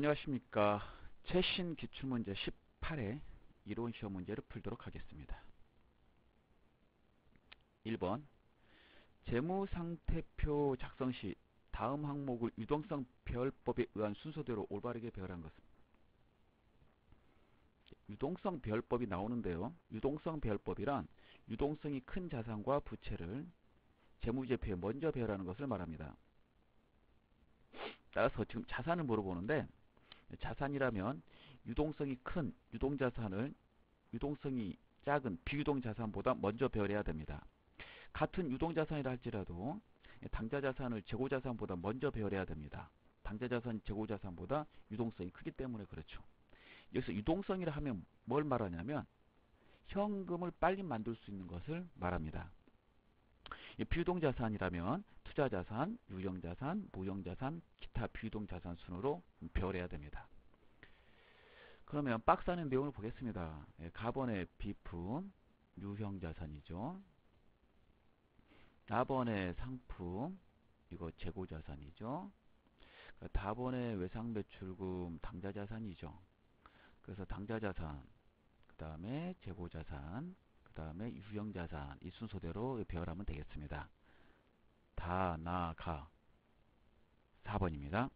안녕하십니까. 최신 기출문제 18회 이론시험 문제를 풀도록 하겠습니다. 1번 재무상태표 작성 시 다음 항목을 유동성 배열법에 의한 순서대로 올바르게 배열한 것은. 유동성 배열법이 나오는데요. 유동성 배열법이란 유동성이 큰 자산과 부채를 재무제표에 먼저 배열하는 것을 말합니다. 따라서 지금 자산을 물어보는데, 자산이라면 유동성이 큰 유동자산을 유동성이 작은 비유동자산보다 먼저 배열해야 됩니다. 같은 유동자산이라 할지라도 당좌자산을 재고자산보다 먼저 배열해야 됩니다. 당좌자산이 재고자산보다 유동성이 크기 때문에 그렇죠. 여기서 유동성이라 하면 뭘 말하냐면 현금을 빨리 만들 수 있는 것을 말합니다. 비유동자산이라면 투자자산, 유형자산, 무형자산, 기타 비유동자산 순으로 배열해야 됩니다. 그러면 박스 안의 내용을 보겠습니다. 가번의 비품, 유형자산이죠. 나번의 상품, 이거 재고자산이죠. 다번의 외상매출금, 당좌자산이죠. 그래서 당좌자산, 그 다음에 재고자산, 그 다음에 유형자산, 이 순서대로 배열하면 되겠습니다. 다, 나, 가. 4번입니다.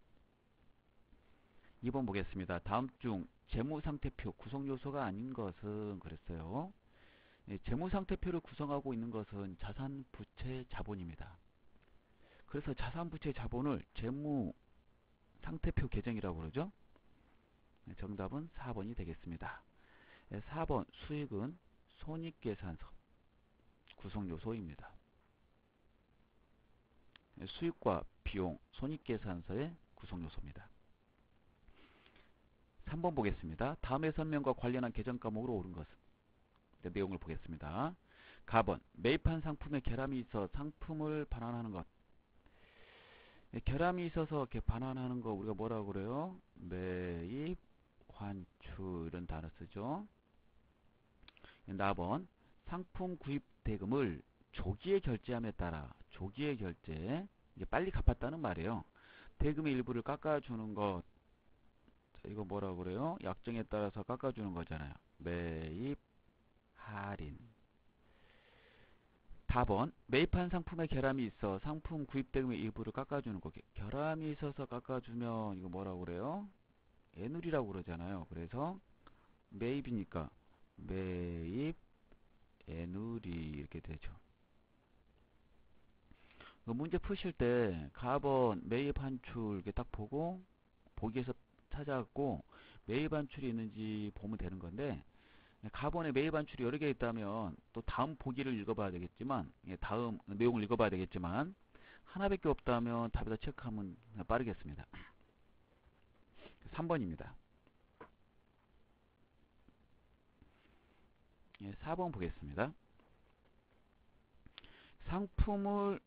2번 보겠습니다. 다음 중 재무상태표 구성요소가 아닌 것은 그랬어요. 재무상태표를 구성하고 있는 것은 자산, 부채, 자본입니다. 그래서 자산, 부채, 자본을 재무상태표 계정이라고 그러죠. 정답은 4번이 되겠습니다. 4번 수익은 손익계산서 구성요소입니다. 수익과 비용, 손익계산서의 구성요소입니다. 3번 보겠습니다. 다음의 설명과 관련한 계정 과목으로 옳은 것은. 내용을 보겠습니다. 가번 매입한 상품에 결함이 있어 상품을 반환하는 것. 결함이 있어서 이렇게 반환하는 거 우리가 뭐라고 그래요? 매입, 환출 이런 단어 쓰죠. 나번 상품 구입 대금을 조기에 결제함에 따라 조기에 결제 이게 빨리 갚았다는 말이에요. 대금의 일부를 깎아주는 것, 이거 뭐라고 그래요? 약정에 따라서 깎아주는 거잖아요. 매입, 할인. 다번 매입한 상품에 결함이 있어 상품 구입 대금의 일부를 깎아주는 거. 결함이 있어서 깎아주면 이거 뭐라고 그래요? 애누리라고 그러잖아요. 그래서 매입이니까 매입 애누리 이렇게 되죠. 문제 푸실 때 가번 매입 환출 이렇게 딱 보고 보기에서 찾아갖고 매입 환출이 있는지 보면 되는 건데, 가번에 매입 환출이 여러 개 있다면 또 다음 보기를 읽어봐야 되겠지만, 다음 내용을 읽어봐야 되겠지만 하나밖에 없다면 답에다 체크하면 빠르겠습니다. 3번입니다. 4번 보겠습니다. 상품을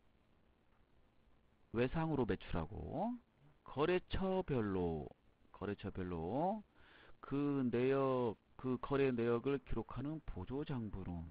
외상으로 매출하고 거래처별로 그 내역, 그 거래 내역을 기록하는 보조장부론.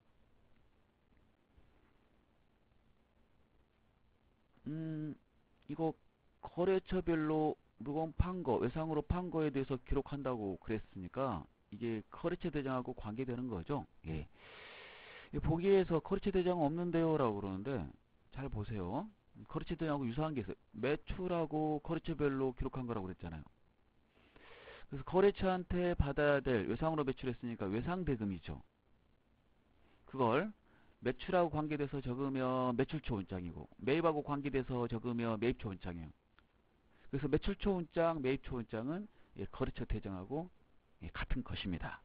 이거 거래처별로 물건 판 거, 외상으로 판 거에 대해서 기록한다고 그랬으니까 이게 거래처 대장하고 관계되는 거죠. 예. 보기에서 거래처 대장은 없는데요 라고 그러는데, 잘 보세요. 거래처 대장하고 유사한 게 있어요. 매출하고 거래처별로 기록한 거라고 그랬잖아요. 그래서 거래처한테 받아야 될, 외상으로 매출했으니까 외상대금이죠. 그걸 매출하고 관계돼서 적으면 매출초 원장이고, 매입하고 관계돼서 적으면 매입초 원장이에요. 그래서 매출초 원장, 매입초 원장은 거래처 대장하고 같은 것입니다.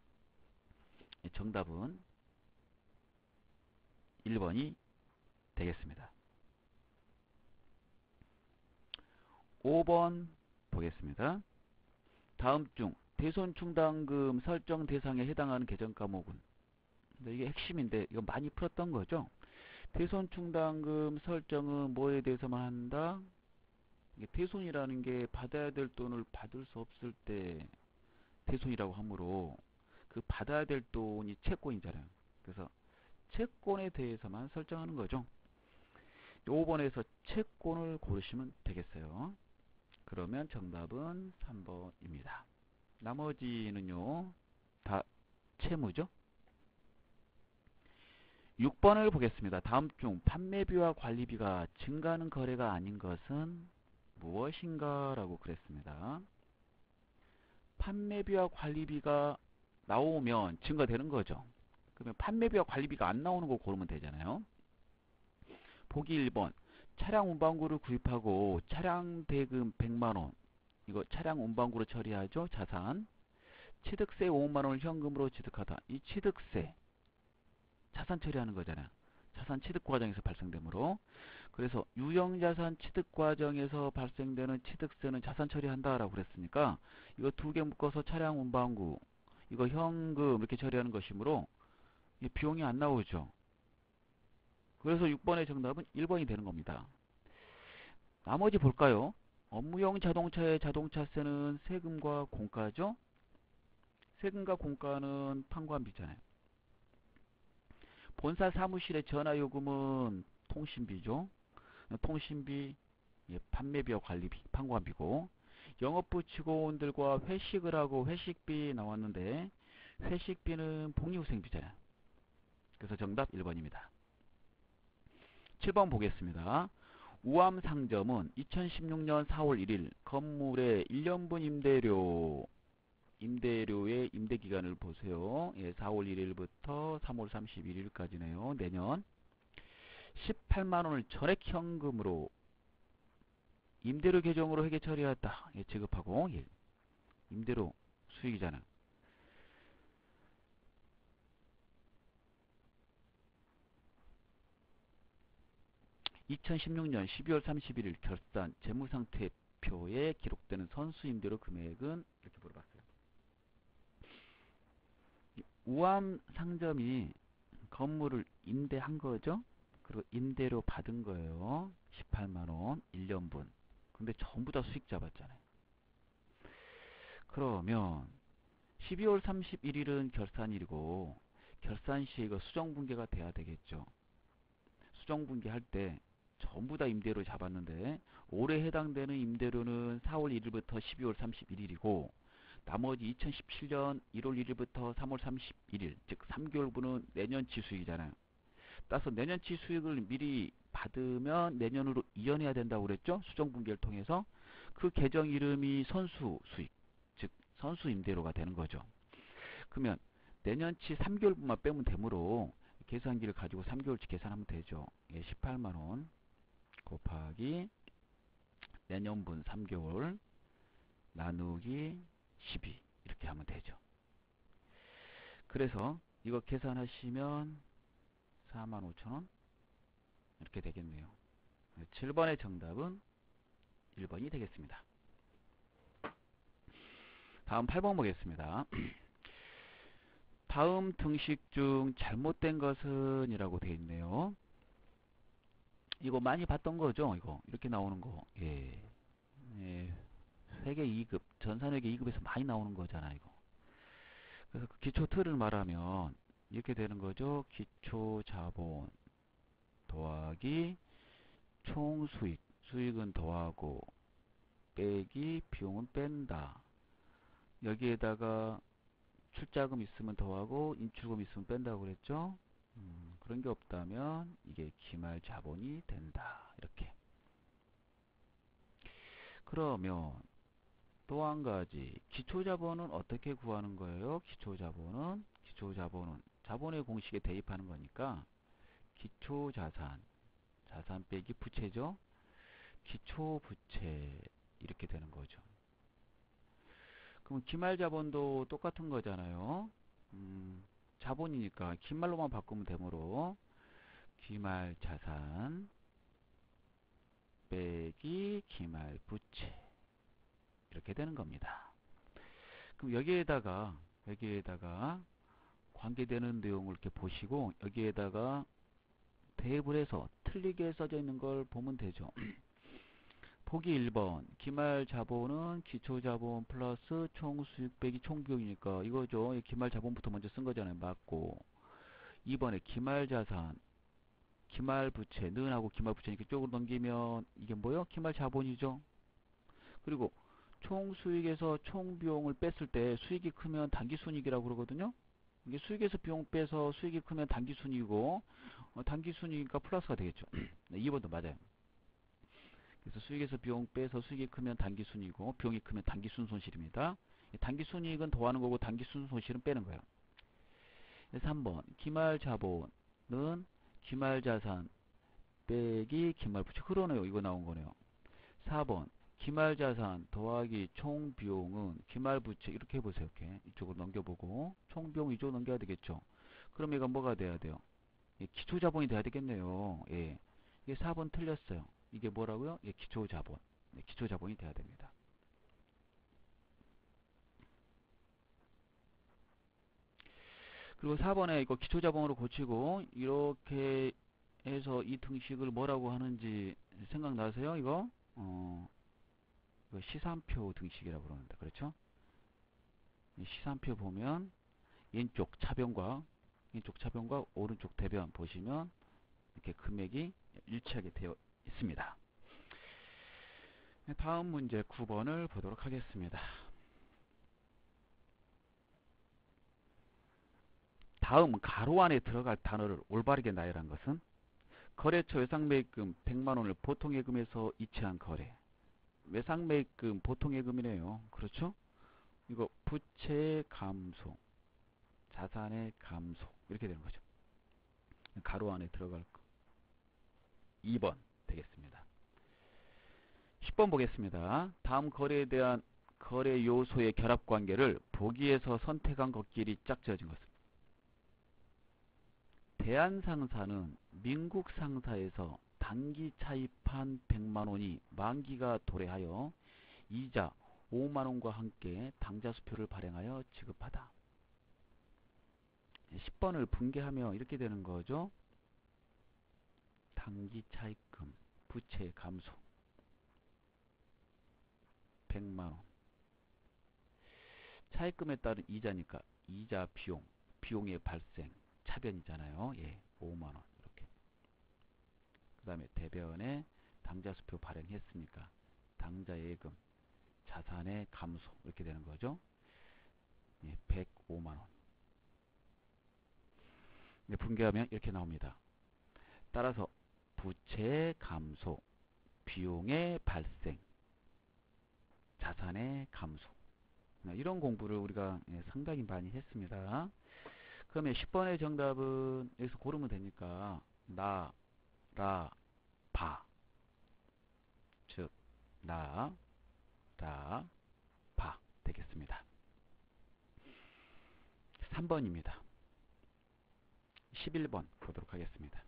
정답은 1번이 되겠습니다. 5번 보겠습니다. 다음 중 대손충당금 설정 대상에 해당하는 계정 과목은. 근데 이게 핵심인데 이거 많이 풀었던 거죠. 대손충당금 설정은 뭐에 대해서만 한다? 이게 대손이라는 게 받아야 될 돈을 받을 수 없을 때 대손이라고 하므로, 그 받아야 될 돈이 채권이잖아요. 그래서 채권에 대해서만 설정하는 거죠. 5번에서 채권을 고르시면 되겠어요. 그러면 정답은 3번입니다. 나머지는요, 다 채무죠? 6번을 보겠습니다. 다음 중 판매비와 관리비가 증가하는 거래가 아닌 것은 무엇인가? 라고 그랬습니다. 판매비와 관리비가 나오면 증가되는 거죠. 그러면 판매비와 관리비가 안 나오는 거 고르면 되잖아요. 보기 1번. 차량 운반구를 구입하고 차량 대금 100만원. 이거 차량 운반구로 처리하죠. 자산. 취득세 5만원을 현금으로 취득하다. 이 취득세. 자산 처리하는 거잖아요. 자산 취득 과정에서 발생되므로. 그래서 유형자산 취득 과정에서 발생되는 취득세는 자산 처리한다라고 그랬으니까 이거 두 개 묶어서 차량 운반구 이거 현금 이렇게 처리하는 것이므로 비용이 안 나오죠. 그래서 6번의 정답은 1번이 되는 겁니다. 나머지 볼까요? 업무용 자동차의 자동차세는 세금과 공가죠. 세금과 공가는 판관비잖아요. 본사 사무실의 전화요금은 통신비죠. 통신비, 판매비와 관리비, 판관비고, 영업부 직원들과 회식을 하고 회식비 나왔는데 회식비는 복리후생비잖아요. 그래서 정답 1번입니다. 7번 보겠습니다. 우암상점은 2016년 4월 1일 건물의 1년분 임대료의 임대기간을 보세요. 4월 1일부터 3월 31일까지네요. 내년 18만원을 전액 현금으로 임대료 계정으로 회계 처리했다. 지급하고 임대료 수익이잖아. 2016년 12월 31일 결산 재무상태표에 기록되는 선수임대료 금액은 이렇게 물어봤어요. 우암 상점이 건물을 임대한 거죠. 그리고 임대료 받은 거예요. 18만원 1년분. 근데 전부 다 수익 잡았잖아요. 그러면 12월 31일은 결산일이고 결산 시에 이거 수정분계가 돼야 되겠죠. 수정분계할 때 전부 다 임대료 잡았는데 올해 해당되는 임대료는 4월 1일부터 12월 31일이고 나머지 2017년 1월 1일부터 3월 31일 즉 3개월분은 내년치 수익이잖아요. 따라서 내년치 수익을 미리 받으면 내년으로 이연해야 된다고 그랬죠. 수정분계를 통해서 그 계정 이름이 선수수익 즉 선수임대료가 되는 거죠. 그러면 내년치 3개월분만 빼면 되므로 계산기를 가지고 3개월치 계산하면 되죠. 18만원 곱하기 내년분 3개월 나누기 12 이렇게 하면 되죠. 그래서 이거 계산하시면 45,000원 이렇게 되겠네요. 7번의 정답은 1번이 되겠습니다. 다음 8번 보겠습니다. 다음 등식 중 잘못된 것은 이라고 되어 있네요. 이거 많이 봤던 거죠. 이거 이렇게 나오는 거. 회계 2급 전산회계 2급에서 많이 나오는 거잖아 이거. 그래서 그 기초 틀을 말하면 이렇게 되는 거죠. 기초 자본 더하기 총 수익 수익은 더하고 빼기 비용은 뺀다. 여기에다가 출자금 있으면 더하고 인출금 있으면 뺀다고 그랬죠. 그런 게 없다면 이게 기말 자본이 된다. 이렇게. 그러면 또 한 가지 기초 자본은 어떻게 구하는 거예요? 기초 자본은 자본의 공식에 대입하는 거니까 기초 자산 자산 빼기 부채죠. 기초 부채 이렇게 되는 거죠. 그럼 기말 자본도 똑같은 거잖아요. 자본이니까 기말로만 바꾸면 되므로 기말 자산 빼기 기말 부채 이렇게 되는 겁니다. 그럼 여기에다가 관계되는 내용을 이렇게 보시고 여기에다가 대입을 해서 틀리게 써져 있는 걸 보면 되죠. 보기 1번 기말 자본은 기초 자본 플러스 총 수익 빼기 총 비용이니까 이거죠. 기말 자본부터 먼저 쓴 거잖아요. 맞고 2번에 기말 자산 기말 부채 는하고 기말 부채니까 쪽으로 넘기면 이게 뭐요? 기말 자본이죠. 그리고 총 수익에서 총 비용을 뺐을 때 수익이 크면 단기순이익이라고 그러거든요. 이게 수익에서 비용 빼서 수익이 크면 단기순이익이고 단기순이익이니까 플러스가 되겠죠. 네, 2번도 맞아요. 그래서 수익에서 비용 빼서 수익이 크면 단기순이익이고 비용이 크면 단기순 손실입니다. 단기순이익은 더하는 거고 단기순 손실은 빼는 거예요. 3번 기말자본은 기말자산 빼기 기말부채. 그러네요. 이거 나온 거네요. 4번 기말자산 더하기 총비용은 기말부채. 이렇게 해보세요. 이렇게 이쪽으로 넘겨보고 총비용 이쪽으로 넘겨야 되겠죠. 그럼 이건 뭐가 돼야 돼요? 예, 기초자본이 돼야 되겠네요. 예. 이게 4번 틀렸어요. 이게 뭐라고요? 예, 기초자본. 네, 기초자본이 돼야 됩니다. 그리고 4번에 이거 기초자본으로 고치고 이렇게 해서 이 등식을 뭐라고 하는지 생각나세요? 이거? 이거 시산표 등식이라고 그러는데 그렇죠? 이 시산표 보면 왼쪽 차변과 오른쪽 대변 보시면 이렇게 금액이 일치하게 되어 있습니다. 다음 문제 9번을 보도록 하겠습니다. 다음 가로 안에 들어갈 단어를 올바르게 나열한 것은 거래처 외상매입금 100만원을 보통예금에서 이체한 거래. 외상매입금 보통예금이네요. 그렇죠? 이거 부채의 감소, 자산의 감소 이렇게 되는 거죠. 가로 안에 들어갈 거 2번 되겠습니다. 10번 보겠습니다. 다음 거래에 대한 거래 요소의 결합관계를 보기에서 선택한 것끼리 짝지어진 것은 대한상사는 민국 상사에서 단기 차입한 100만원이 만기가 도래하여 이자 5만원과 함께 당좌수표를 발행하여 지급하다. 10번을 분개하면 이렇게 되는 거죠. 단기 차입금, 부채 감소 100만원. 차입금에 따른 이자니까 이자 비용, 비용의 발생, 차변이잖아요. 예, 5만원 이렇게. 그 다음에 대변에 당좌수표 발행했으니까 당좌예금, 자산의 감소 이렇게 되는 거죠. 예, 105만원. 분개하면 이렇게 나옵니다. 따라서 부채의 감소, 비용의 발생, 자산의 감소. 이런 공부를 우리가 상당히 많이 했습니다. 그러면 10번의 정답은 여기서 고르면 되니까 나, 라, 바. 즉, 나, 라, 바 되겠습니다. 3번입니다. 11번 보도록 하겠습니다.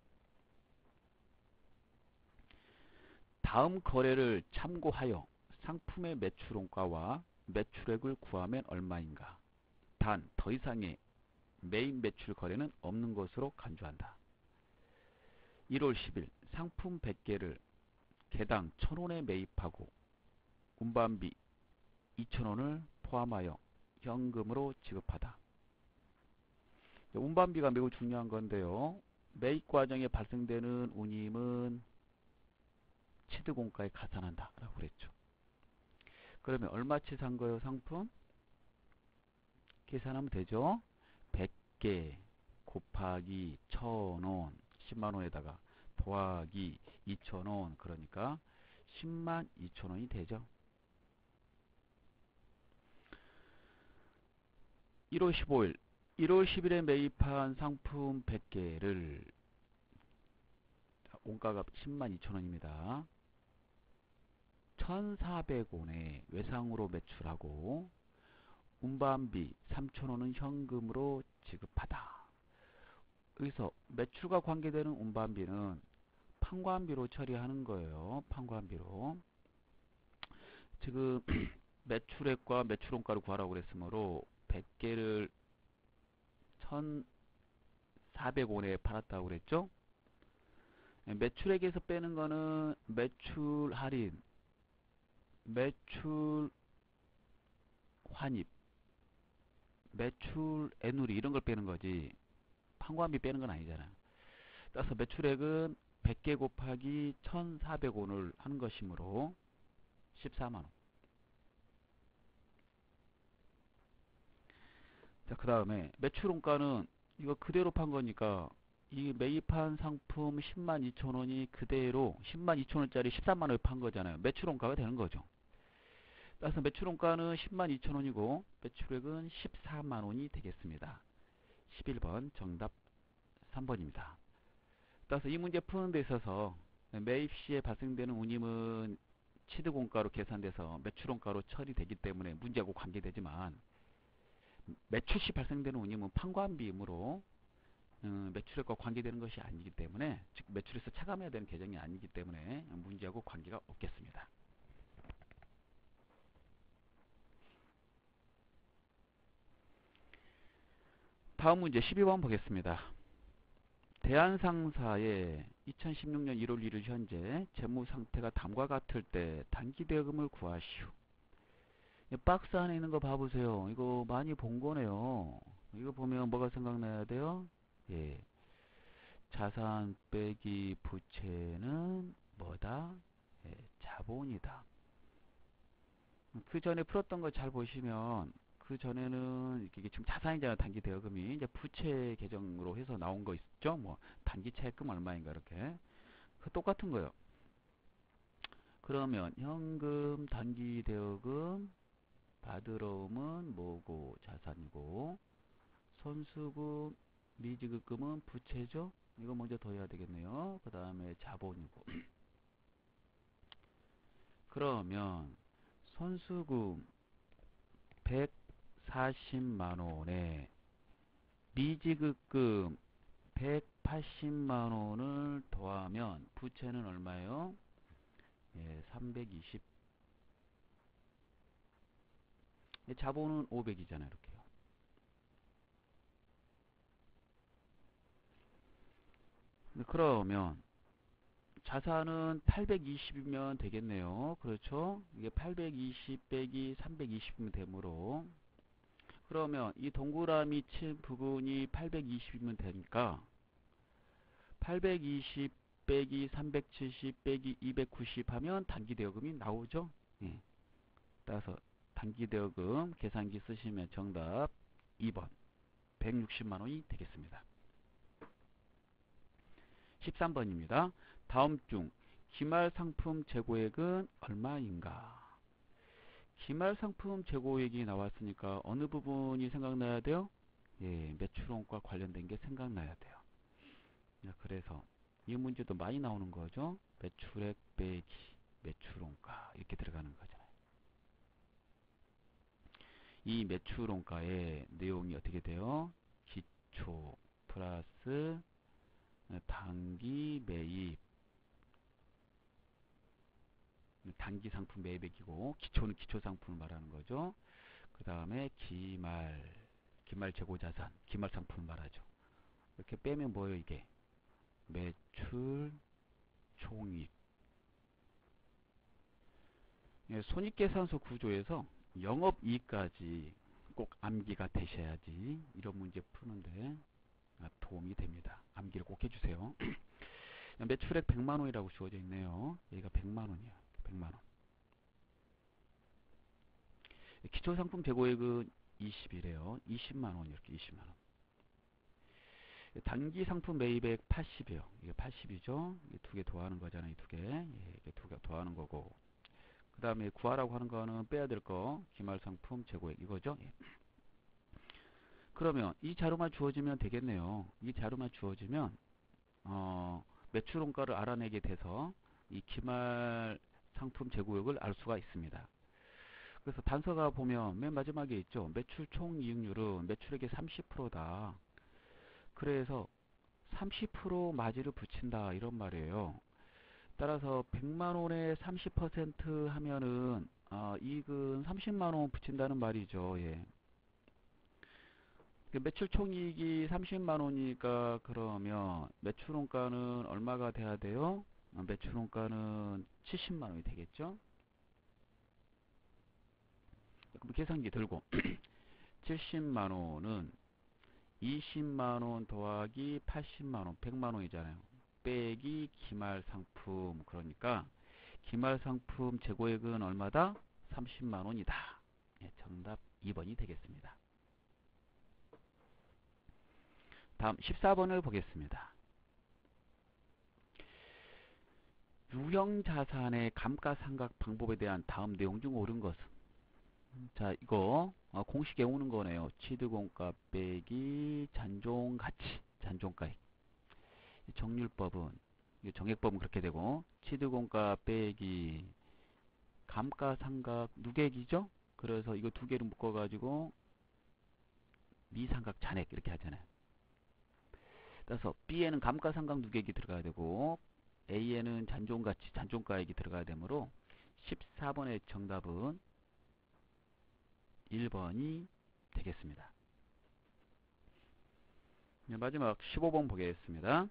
다음 거래를 참고하여 상품의 매출원가와 매출액을 구하면 얼마인가? 단 더 이상의 메인 매출 거래는 없는 것으로 간주한다. 1월 10일 상품 100개를 개당 1000원에 매입하고 운반비 2000원을 포함하여 현금으로 지급하다. 운반비가 매우 중요한 건데요. 매입 과정에 발생되는 운임은 취득원가에 가산한다 라고 그랬죠. 그러면 얼마치 산 거예요? 상품? 계산하면 되죠. 100개 곱하기 1000원 10만원에다가 더하기 2000원 그러니까 10만 2000원이 되죠. 1월 15일 1월 10일에 매입한 상품 100개를 원가가 10만 2천원입니다. 1400원에 외상으로 매출하고 운반비 3000원은 현금으로 지급하다. 여기서 매출과 관계되는 운반비는 판관비로 처리하는 거예요. 판관비로. 지금 매출액과 매출원가를 구하라고 그랬으므로 100개를 1400원에 팔았다고 그랬죠. 매출액에서 빼는 거는 매출 할인, 매출 환입, 매출 애누리 이런 걸 빼는 거지 판관비 빼는 건 아니잖아요. 따라서 매출액은 100개 곱하기 1400원을 하는 것이므로 14만원. 자, 그 다음에 매출원가는 이거 그대로 판 거니까 이 매입한 상품 102,000원이 그대로 102,000원짜리 13만원에 판 거잖아요. 매출원가가 되는 거죠. 따라서 매출원가는 102,000원이고 매출액은 14만원이 되겠습니다. 11번 정답 3번입니다. 따라서 이 문제 푸는 데 있어서 매입 시에 발생되는 운임은 취득원가로 계산돼서 매출원가로 처리되기 때문에 문제하고 관계되지만 매출 시 발생되는 운임은 판관비임으로 매출액과 관계되는 것이 아니기 때문에 즉 매출에서 차감해야 되는 계정이 아니기 때문에 문제하고 관계가 없겠습니다. 다음 문제 12번 보겠습니다. 대한상사의 2016년 1월 1일 현재 재무 상태가 다음과 같을 때 단기 대금을 구하시오. 박스 안에 있는 거 봐보세요. 이거 많이 본 거네요. 이거 보면 뭐가 생각나야 돼요? 예, 자산 빼기 부채는 뭐다? 예, 자본이다. 그 전에 풀었던 거 잘 보시면 그 전에는 이게 지금 자산이잖아요. 단기 대여금이 이제 부채 계정으로 해서 나온 거 있죠. 뭐 단기 차입금 얼마인가 이렇게 그 똑같은 거예요. 그러면 현금 단기 대여금 받으러 오면 뭐고 자산이고 손수금 미지급금은 부채죠. 이거 먼저 더해야 되겠네요. 그 다음에 자본이고 그러면 손수금 140만원에 미지급금 180만원을 더하면 부채는 얼마예요? 예, 320. 자본은 500이잖아요. 이렇게요. 그러면 자산은 820이면 되겠네요. 그렇죠? 이게 820 빼기 320이면 되므로 그러면 이 동그라미 친 부분이 820이면 되니까 820 빼기 370 빼기 290 하면 단기 대여금이 나오죠. 예. 따라서 단기 대여금 계산기 쓰시면 정답 2번 160만원이 되겠습니다. 13번입니다. 다음 중 기말 상품 재고액은 얼마인가? 기말 상품 재고액이 나왔으니까 어느 부분이 생각나야 돼요? 예, 매출원가 관련된 게 생각나야 돼요. 그래서 이 문제도 많이 나오는 거죠. 매출액 빼기 매출원가 이렇게 들어가는 거잖아요. 이 매출원가의 내용이 어떻게 돼요? 기초 플러스 단기 매입 단기 상품 매입액이고 기초는 기초 상품을 말하는 거죠. 그 다음에 기말 재고 자산 기말 상품을 말하죠. 이렇게 빼면 뭐예요? 이게 매출 총익. 예, 손익계산서 구조에서 영업이익까지 꼭 암기가 되셔야지 이런 문제 푸는데 도움이 됩니다. 암기를 꼭 해주세요. 매출액 100만원이라고 주어져 있네요. 여기가 100만원이에요. 100만원. 기초상품 재고액은 20이래요. 20만원 이렇게 20만원. 단기 상품 매입액 80이에요. 이게 80이죠. 이게 두 개 더하는 거잖아요. 이 두 개. 예, 이게 두 개 더하는 거고. 그 다음에 구하라고 하는 거는 빼야 될 거. 기말 상품 재고액 이거죠. 예. 그러면 이 자료만 주어지면 되겠네요. 이 자료만 주어지면 매출원가를 알아내게 돼서 이 기말 상품 재고액을 알 수가 있습니다. 그래서 단서가 보면 맨 마지막에 있죠. 매출 총이익률은 매출액의 30%다. 그래서 30% 마진을 붙인다 이런 말이에요. 따라서 100만원에 30% 하면은 이익은 30만원 붙인다는 말이죠. 예. 매출 총이익이 30만원이니까 그러면 매출원가는 얼마가 돼야 돼요? 매출원가는 70만원이 되겠죠? 그럼 계산기 들고 70만원은 20만원 더하기 80만원 100만원이잖아요. 빼기 기말상품 그러니까 기말상품 재고액은 얼마다? 30만원이다. 예, 정답 2번이 되겠습니다. 다음 14번을 보겠습니다. 유형자산의 감가상각 방법에 대한 다음 내용 중 옳은 것은? 자, 이거 공식 외우는 거네요. 취득원가 빼기 잔존가치, 잔존가액. 정률법은, 정액법은 그렇게 되고, 취득원가 빼기 감가상각 누계액이죠? 그래서 이거 두 개를 묶어가지고 미상각 잔액 이렇게 하잖아요. 따라서 B에는 감가상각 누계액이 들어가야 되고 A에는 잔존가치, 잔존가액이 들어가야 되므로 14번의 정답은 1번이 되겠습니다. 마지막 15번 보겠습니다.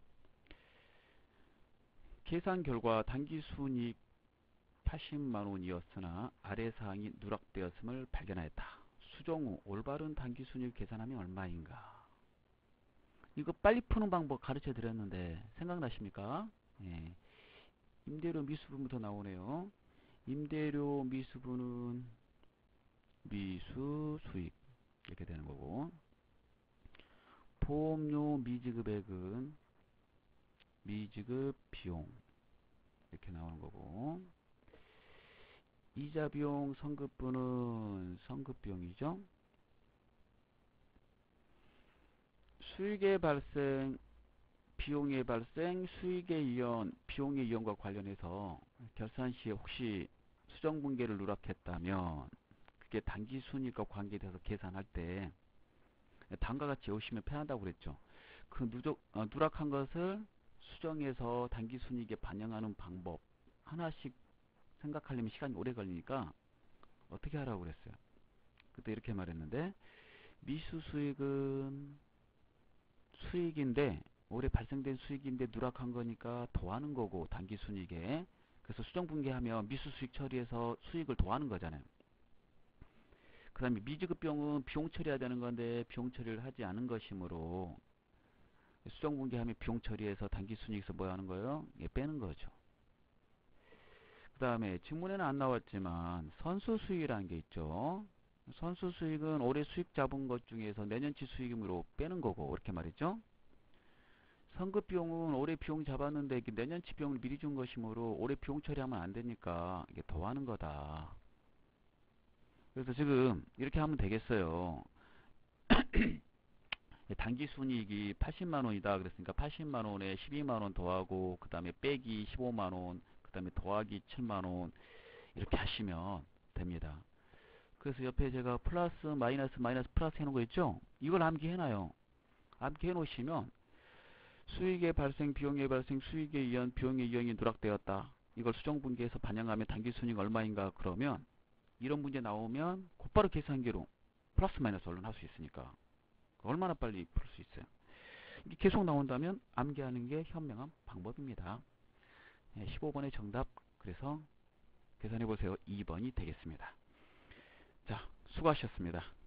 계산 결과 당기순이익 80만원이었으나 아래 사항이 누락되었음을 발견하였다. 수정 후 올바른 당기순이익 계산하면 얼마인가? 이거 빨리 푸는 방법 가르쳐 드렸는데 생각나십니까? 예. 임대료 미수분부터 나오네요. 임대료 미수분은 미수 수익 이렇게 되는 거고, 보험료 미지급액은 미지급 비용 이렇게 나오는 거고, 이자 비용 선급분은 선급 비용이죠. 수익의 발생, 비용의 발생, 수익의 이연, 비용의 이연과 관련해서 결산 시에 혹시 수정분계를 누락했다면 그게 당기순이익과 관계돼서 계산할 때 다음과 같이 외우시면 편하다고 그랬죠. 그 누락한 것을 수정해서 당기순이익에 반영하는 방법 하나씩 생각하려면 시간이 오래 걸리니까 어떻게 하라고 그랬어요. 그때 이렇게 말했는데, 미수 수익은 수익인데 올해 발생된 수익인데 누락한 거니까 더하는 거고 당기순이익에, 그래서 수정분계하면 미수 수익 처리해서 수익을 더하는 거잖아요. 그 다음에 미지급 비용은 비용 처리해야 되는 건데 비용 처리를 하지 않은 것이므로 수정분계하면 비용 처리해서 당기순이익에서 뭐 하는 거예요? 예, 빼는 거죠. 그 다음에 지문에는 안 나왔지만 선수수익이라는 게 있죠. 선수수익은 올해 수익 잡은 것 중에서 내년치 수익으로 빼는 거고 이렇게 말했죠. 선급비용은 올해 비용 잡았는데 이게 내년치 비용을 미리 준 것이므로 올해 비용 처리하면 안 되니까 이게 더하는 거다. 그래서 지금 이렇게 하면 되겠어요. 당기순이익이 80만원이다 그랬으니까 80만원에 12만원 더하고 그 다음에 빼기 15만원 그 다음에 더하기 7만원 이렇게 하시면 됩니다. 그래서 옆에 제가 플러스 마이너스 마이너스 플러스 해놓은 거 있죠? 이걸 암기해놔요. 암기해 놓으시면 수익의 발생, 비용의 발생, 수익의 이연, 비용의 이연이 누락되었다. 이걸 수정분계해서 반영하면 당기순이익 얼마인가 그러면 이런 문제 나오면 곧바로 계산기로 플러스 마이너스 얼른 할 수 있으니까 얼마나 빨리 풀 수 있어요. 이게 계속 나온다면 암기하는 게 현명한 방법입니다. 15번의 정답 그래서 계산해 보세요. 2번이 되겠습니다. 자, 수고하셨습니다.